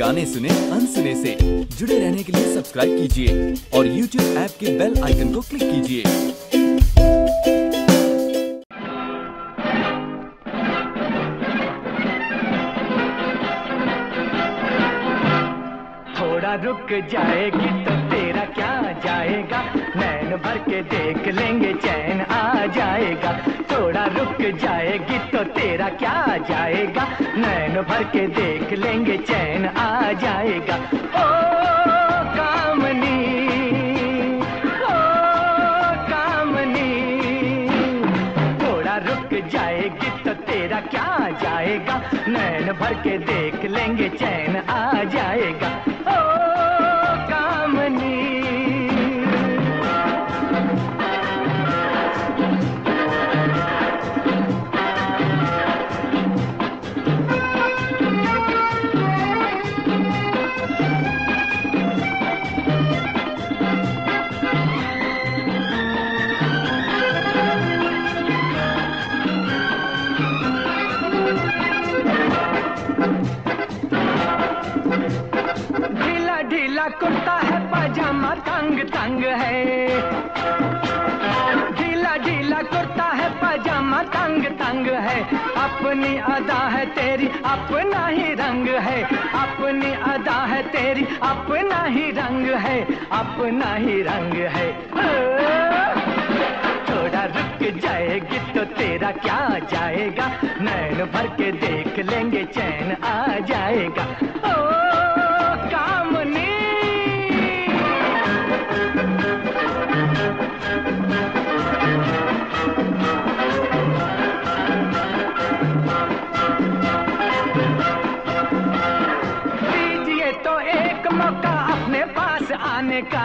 गाने सुने अनसुने से। जुड़े रहने के लिए सब्सक्राइब कीजिए और YouTube ऐप के बेल आइकन को क्लिक कीजिए। थोड़ा रुक जाएगी तो तेरा क्या जाएगा, नैन भर के देख लेंगे चैन आ जाएगा। थोड़ा रुक जाएगी तो तेरा क्या जाएगा, नैन भर के देख लेंगे चैन आ जाएगा। ओ कामनी, ओ कामनी, थोड़ा रुक जाएगी तो तेरा क्या जाएगा, नैन भर के देख लेंगे चैन आ जाएगा। ढीला कुर्ता है, पजामा तंग तंग है। ढीला ढीला कुर्ता है, पजामा तंग तंग है। अपनी अदा है तेरी, अपना ही रंग है। अपनी अदा है तेरी, अपना ही रंग है। अपना ही रंग है। थोड़ा रुक जाएगी तो तेरा क्या जाएगा, नैन भर के देख लेंगे चैन आ जाएगा। दीजिए तो एक मौका अपने पास आने का,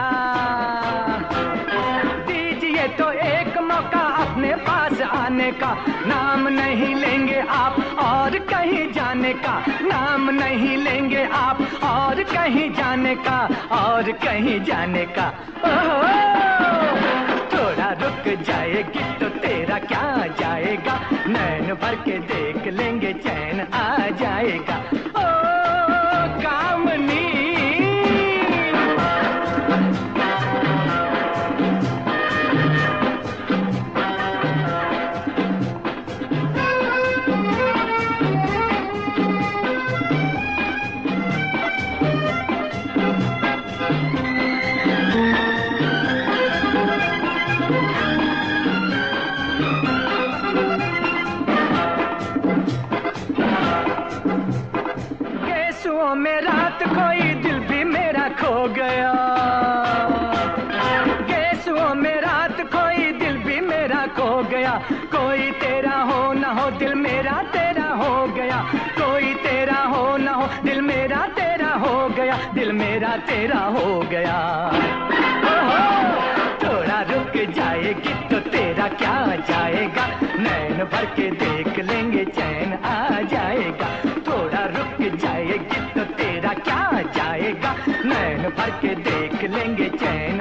दीजिए तो एक मौका अपने पास आने का। नाम नहीं लेंगे आप और कहीं जाने का, नाम नहीं लेंगे आप और कहीं जाने का, और कहीं जाने का। थोड़ा रुक जाएगी तो तेरा क्या जाएगा, नैन भर के देख लेंगे चैन आ जाएगा। ओ कामनी, में रात कोई दिल भी मेरा खो गया। गेसुओं में रात कोई दिल भी मेरा खो गया। कोई तेरा हो ना हो दिल मेरा तेरा हो गया। कोई तेरा हो ना हो दिल मेरा तेरा हो गया। दिल मेरा तेरा हो गया। थोड़ा रुक जाएगी तो तेरा क्या जाएगा, नैन भर के देख लेंगे चैन आ जाएगा। थोड़ा रुक जाएगी तो तेरा क्या जाएगा, नैन भर के देख लेंगे चैन